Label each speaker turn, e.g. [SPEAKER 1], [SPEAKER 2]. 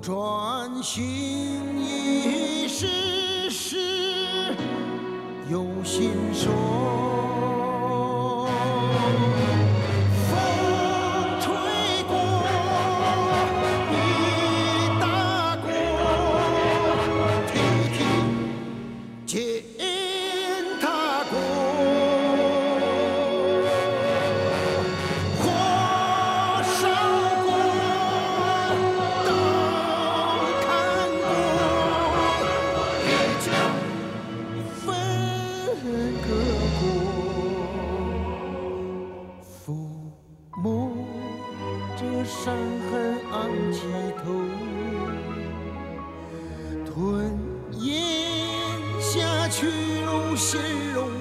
[SPEAKER 1] 专心一世事有心说。风吹过，雨打过，梯梯践踏过。火烧过，刀砍过，一江分割过。抚摸着伤痕昂起头，吞咽下去如血肉